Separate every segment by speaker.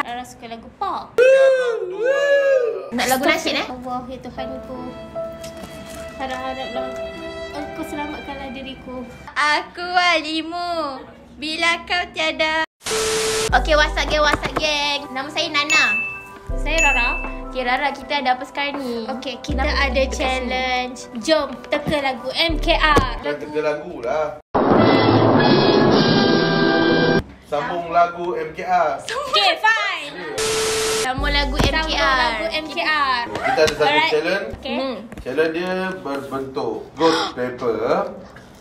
Speaker 1: Rara suka lagu pop. Nak lagu nasyid Allah ya Tuhanku, harap-haraplah Engkau selamatkanlah diriku. Aku walimu bila kau tiada. Okay, WhatsApp geng. Nama saya Nana. Saya Rara. Okay Rara, kita ada apa sekarang ni? Okay, kita ada challenge. Jom teka lagu MKR.
Speaker 2: Jangan teka lagu lah. Sambung lagu MKR.
Speaker 1: Okay, fine. Sambung lagu MKR.
Speaker 2: Kita ada satu challenge.
Speaker 1: Okay.
Speaker 2: Challenge dia berbentuk ghost paper.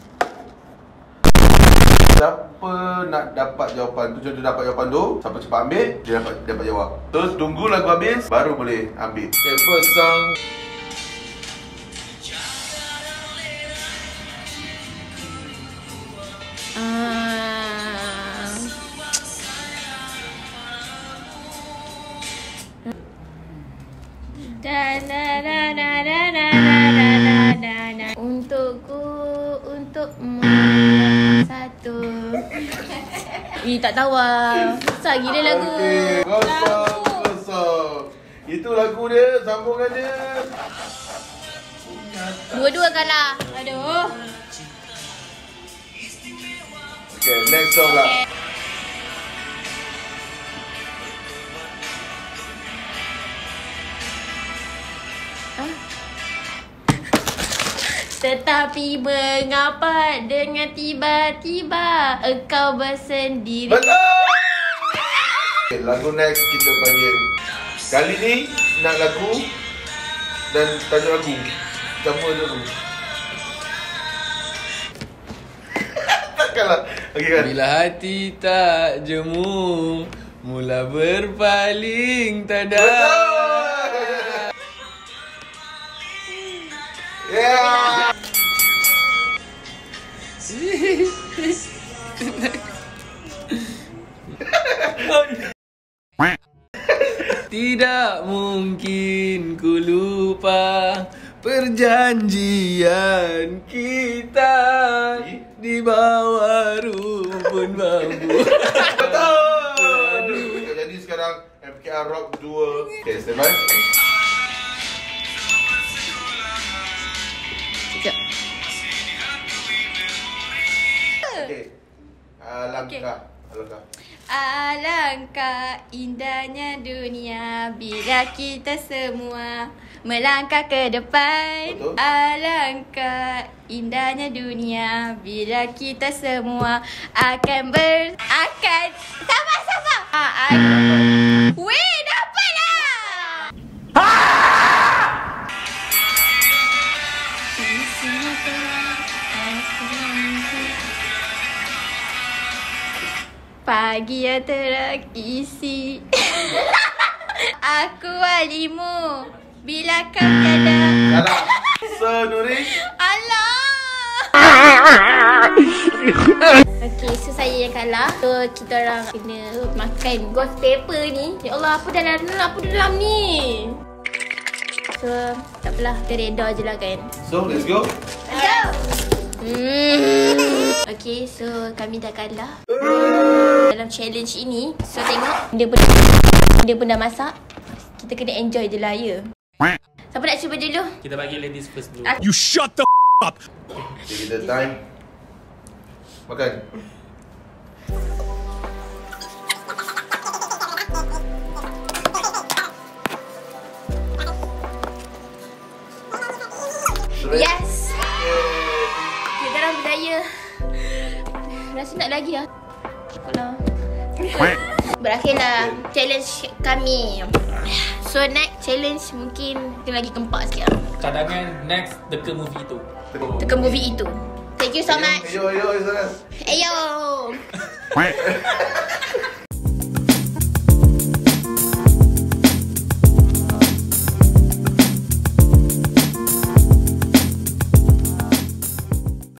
Speaker 2: Siapa nak dapat jawapan tu, contoh dapat jawapan tu, siapa cepat ambil, dia dapat jawab. Terus tunggu lagu habis, baru boleh ambil. Okay, first song.
Speaker 1: Untukku, untukmu satu. Tak tahu lah. Susah gila lagu.
Speaker 2: Okay, kosong. Itu lagu dia, sambungan dia.
Speaker 1: Dua-dua kalah. Aduh.
Speaker 2: Okay, next song lah. Tetapi mengapa dengan tiba-tiba engkau bersendiri? Betul! Okay, lagu next kita panggil. Kali ni nak lagu dan tajuk lagu. Campur lagu. Takkanlah. Okay kan?
Speaker 3: Bila hati tak jemu, mula berpaling tak ada.
Speaker 2: Betul! Yeah!
Speaker 3: Tidak mungkin ku lupa perjanjian kita di bawah rumpun bambu.
Speaker 2: Betul! Jadi sekarang MKR Rock 2. Okay, stand by.
Speaker 1: Sekejap.
Speaker 2: Okay. Alangkah.
Speaker 1: Alangkah indahnya dunia bila kita semua melangkah ke depan.
Speaker 2: Betul.
Speaker 1: Alangkah indahnya dunia bila kita semua akan sama-sama. Weh, dapatlah. Pagi yang terisi. Aku walimu bila kau tiada.
Speaker 2: Salah. So, Nuri.
Speaker 1: Alah. Okay, so saya yang kalah. So, kita orang kena makan ghost paper ni. Ya Allah, apa dalam ni? So, tak apalah. Kita reda je lah kan.
Speaker 2: So, let's go.
Speaker 1: Okay, so kami dah kalah dalam challenge ini. So tengok, dia pun dah masak. Kita kena enjoy je lah, ya. Siapa nak cuba dulu?
Speaker 3: Kita bagi ladies first dulu.
Speaker 4: You shut the up.
Speaker 2: Okay, kita time. Makan.
Speaker 1: Yes. Kita orang berjaya. Rasa nak lagi lah. Cukuplah. Berakhirlah challenge kami. So next challenge mungkin kita lagi gempak sikit lah.
Speaker 3: Cadangan next teka movie tu.
Speaker 1: Teka movie itu. Thank you so much.
Speaker 2: Ayo, sana.
Speaker 1: Ayo.